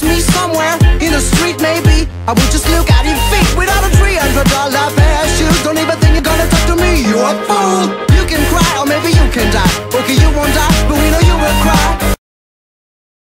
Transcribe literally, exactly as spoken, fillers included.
me somewhere in the street maybe. I will just look at you